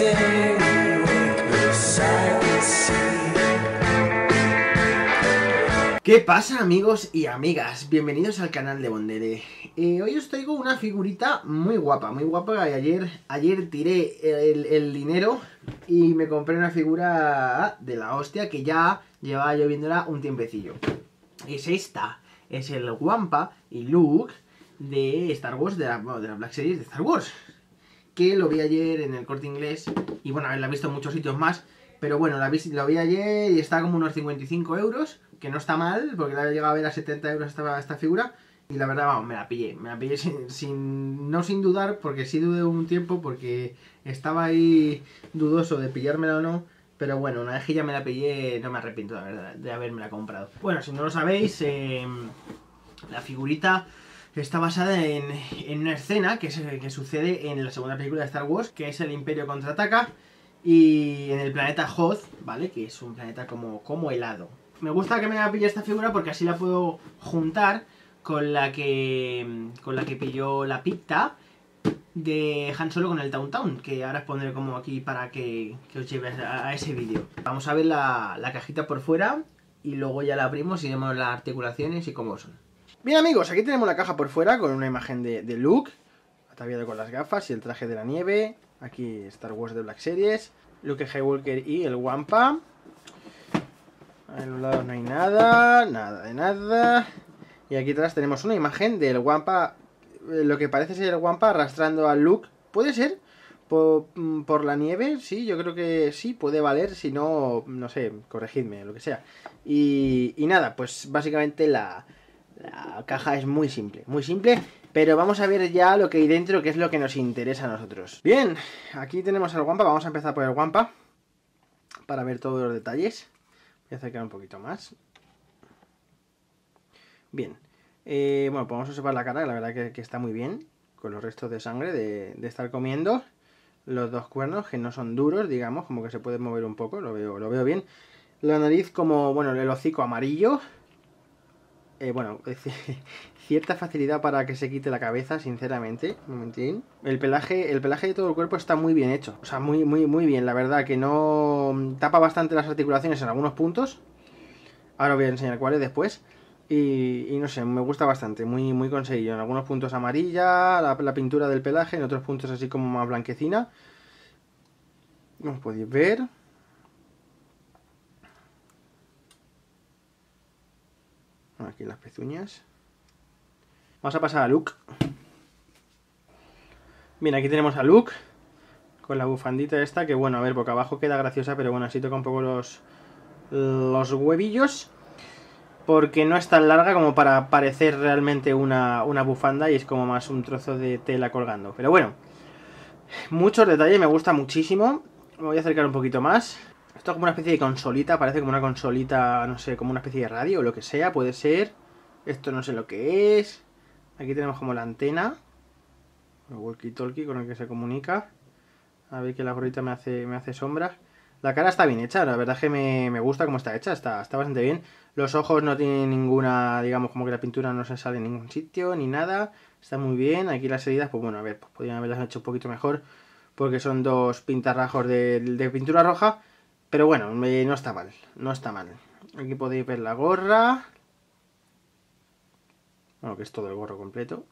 day we wake beside the sea. ¿Qué pasa, amigos y amigas? Bienvenidos al canal de Bondere. Hoy os traigo una figurita muy guapa, y ayer tiré el dinero y me compré una figura de la hostia que ya llevaba yo viéndola un tiempecillo. Es esta, es el Wampa y Luke de Star Wars, de la Black Series de Star Wars, que lo vi ayer en el Corte Inglés y bueno, la he visto en muchos sitios más, pero bueno, lo vi ayer y está como unos 55 euros, que no está mal, porque la he llegado a ver a 70 euros esta figura, y la verdad, vamos, me la pillé no sin dudar, porque sí dudé un tiempo, porque estaba ahí dudoso de pillármela o no, pero bueno, una vez que ya me la pillé, no me arrepiento, la verdad, de haberme la comprado. Bueno, si no lo sabéis, la figurita está basada en una escena que sucede en la segunda película de Star Wars, que es el Imperio Contraataca, y en el planeta Hoth, ¿vale? Que es un planeta como helado. Me gusta que me la pille esta figura porque así la puedo juntar con la que pilló la Picta de Han Solo con el Tauntaun, que ahora os pondré como aquí para que os lleve a ese vídeo. Vamos a ver la cajita por fuera y luego ya la abrimos y vemos las articulaciones y cómo son. Bien, amigos, aquí tenemos la caja por fuera con una imagen de Luke, ataviado con las gafas y el traje de la nieve. Aquí Star Wars de Black Series, Luke Skywalker y el Wampa. A los lados no hay nada de nada. Y aquí atrás tenemos una imagen del Wampa, lo que parece ser el Wampa arrastrando a Luke. ¿Puede ser? ¿Por la nieve? Sí, yo creo que sí, puede valer. Si no, no sé, corregidme, lo que sea. Y nada, pues básicamente la caja es muy simple, pero vamos a ver ya lo que hay dentro, que es lo que nos interesa a nosotros. Bien, aquí tenemos al Wampa, vamos a empezar por el Wampa para ver todos los detalles. Voy a acercar un poquito más. Bien, bueno, podemos observar la cara, la verdad que está muy bien, con los restos de sangre de estar comiendo. Los dos cuernos, que no son duros, digamos, como que se puede mover un poco, lo veo bien. La nariz como, bueno, el hocico amarillo. Bueno, cierta facilidad para que se quite la cabeza, sinceramente. Un momentín. El pelaje de todo el cuerpo está muy bien hecho. O sea, muy bien, la verdad, que no tapa bastante las articulaciones en algunos puntos. Ahora os voy a enseñar cuáles después. Y no sé, me gusta bastante, muy conseguido. En algunos puntos amarilla, la pintura del pelaje, en otros puntos así como más blanquecina. Como podéis ver. Aquí las pezuñas. Vamos a pasar a Luke. Bien, aquí tenemos a Luke con la bufandita esta, que bueno, a ver, boca abajo queda graciosa, pero bueno, así toca un poco los huevillos, porque no es tan larga como para parecer realmente una bufanda, y es como más un trozo de tela colgando. Pero bueno, muchos detalles, me gusta muchísimo. Me voy a acercar un poquito más. Esto es como una especie de consolita, parece como una consolita, no sé, como una especie de radio o lo que sea, puede ser. Esto no sé lo que es. Aquí tenemos como la antena, el walkie-talkie con el que se comunica. A ver, que la gorrita me hace sombra. La cara está bien hecha, la verdad es que me gusta cómo está hecha, está bastante bien. Los ojos no tienen ninguna, digamos, como que la pintura no se sale en ningún sitio, ni nada. Está muy bien. Aquí las heridas, pues bueno, a ver, pues podrían haberlas hecho un poquito mejor, porque son dos pintarrajos de pintura roja. Pero bueno, no está mal, no está mal. Aquí podéis ver la gorra. Bueno, que es todo el gorro completo.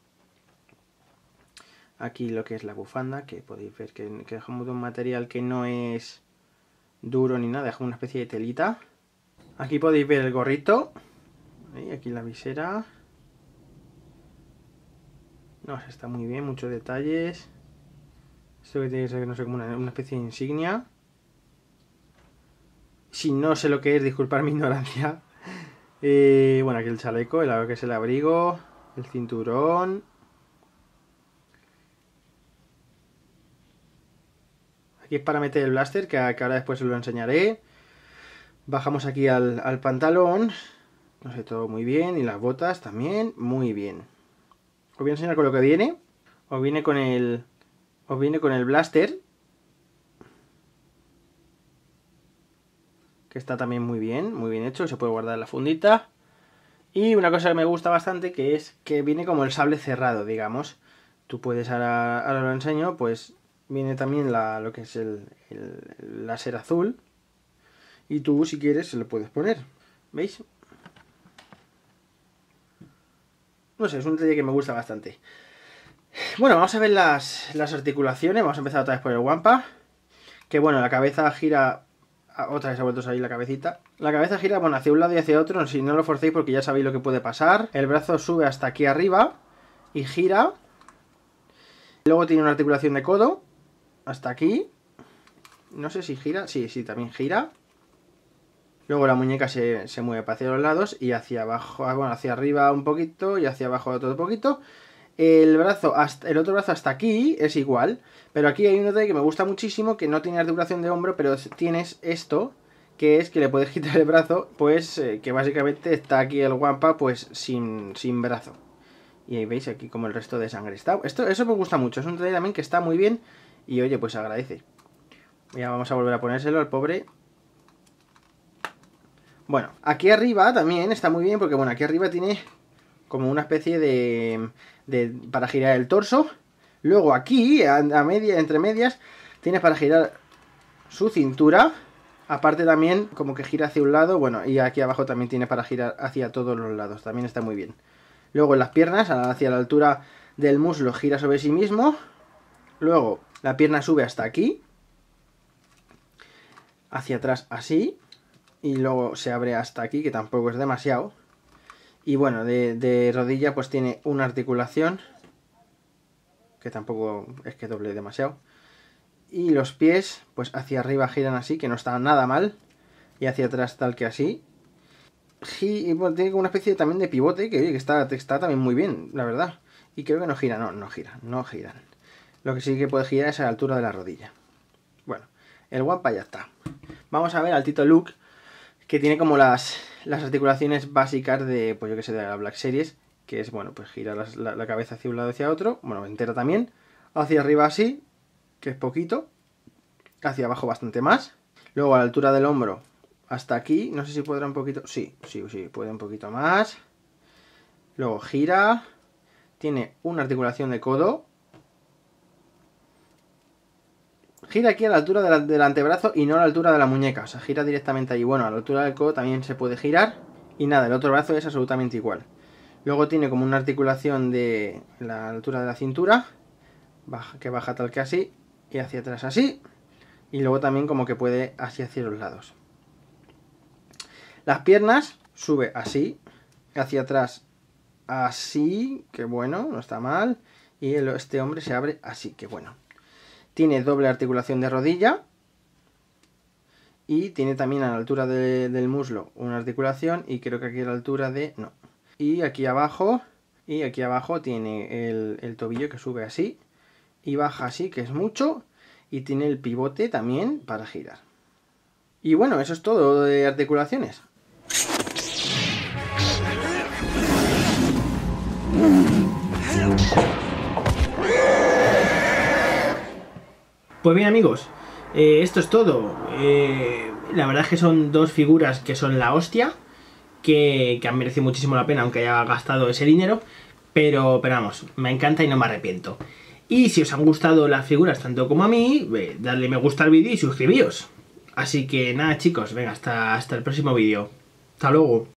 Aquí lo que es la bufanda, que podéis ver que dejamos de un material que no es duro ni nada, dejamos una especie de telita. Aquí podéis ver el gorrito. Y aquí la visera. No, está muy bien, muchos detalles. Esto que tiene que ser, no sé, como una especie de insignia. Si no sé lo que es, disculpad mi ignorancia. Bueno, aquí el chaleco, lo que es el abrigo, el cinturón. Aquí es para meter el blaster, que ahora después os lo enseñaré. Bajamos aquí al pantalón. No sé, todo muy bien. Y las botas también, muy bien. Os voy a enseñar con lo que viene. Os viene con el blaster, que está también muy bien hecho, se puede guardar en la fundita. Y una cosa que me gusta bastante, que es que viene como el sable cerrado, digamos. Tú puedes, ahora lo enseño, pues viene también lo que es el láser azul. Y tú, si quieres, se lo puedes poner. ¿Veis? No sé, es un detalle que me gusta bastante. Bueno, vamos a ver las articulaciones. Vamos a empezar otra vez por el Wampa. Que bueno, la cabeza gira... Otra vez ha vuelto a salir la cabecita. La cabeza gira, bueno, hacia un lado y hacia otro. Si no lo forcéis porque ya sabéis lo que puede pasar. El brazo sube hasta aquí arriba y gira. Luego tiene una articulación de codo hasta aquí. No sé si gira. Sí, también gira. Luego la muñeca se mueve hacia los lados y hacia abajo, bueno, hacia arriba un poquito y hacia abajo otro poquito. El otro brazo hasta aquí es igual, pero aquí hay un detalle que me gusta muchísimo, que no tiene articulación de hombro, pero tienes esto, que es que le puedes quitar el brazo, pues que básicamente está aquí el Wampa pues sin brazo. Y ahí veis aquí como el resto de sangre está. Eso me gusta mucho, es un detalle también que está muy bien y oye, pues agradece. Ya vamos a volver a ponérselo al pobre. Bueno, aquí arriba también está muy bien porque, bueno, aquí arriba tiene como una especie de para girar el torso. Luego aquí, entre medias, tiene para girar su cintura. Aparte también como que gira hacia un lado, bueno, y aquí abajo también tiene para girar hacia todos los lados. También está muy bien. Luego en las piernas, hacia la altura del muslo, gira sobre sí mismo. Luego la pierna sube hasta aquí. Hacia atrás así. Y luego se abre hasta aquí, que tampoco es demasiado. Y bueno, de rodilla pues tiene una articulación, que tampoco es que doble demasiado. Y los pies pues hacia arriba giran así, que no está nada mal. Y hacia atrás tal que así. Y bueno, tiene como una especie también de pivote, que está también muy bien, la verdad. Y creo que no gira, no giran. Lo que sí que puede girar es a la altura de la rodilla. Bueno, el Wampa ya está. Vamos a ver al Tito Luke, que tiene como las articulaciones básicas de, pues yo que sé, de la Black Series, que es, bueno, pues girar la cabeza hacia un lado y hacia otro, bueno, entera también, hacia arriba así, que es poquito, hacia abajo bastante más, luego a la altura del hombro hasta aquí, no sé si podrá un poquito, sí, puede un poquito más, luego gira, tiene una articulación de codo, gira aquí a la altura del antebrazo y no a la altura de la muñeca. O sea, gira directamente ahí. Bueno, a la altura del codo también se puede girar. Y nada, el otro brazo es absolutamente igual. Luego tiene como una articulación de la altura de la cintura. Que baja tal que así. Y hacia atrás así. Y luego también como que puede así hacia los lados. Las piernas sube así. Hacia atrás así. Que bueno, no está mal. Y este hombre se abre así. Que bueno. Tiene doble articulación de rodilla y tiene también a la altura del muslo una articulación y creo que aquí a la altura de... no. Y aquí abajo tiene el tobillo que sube así y baja así, que es mucho, y tiene el pivote también para girar. Y bueno, eso es todo de articulaciones. Pues bien, amigos, esto es todo. La verdad es que son dos figuras que son la hostia, que han merecido muchísimo la pena, aunque haya gastado ese dinero. Pero vamos, me encanta y no me arrepiento. Y si os han gustado las figuras tanto como a mí, dadle me gusta al vídeo y suscribíos. Así que nada, chicos, venga, hasta el próximo vídeo. Hasta luego.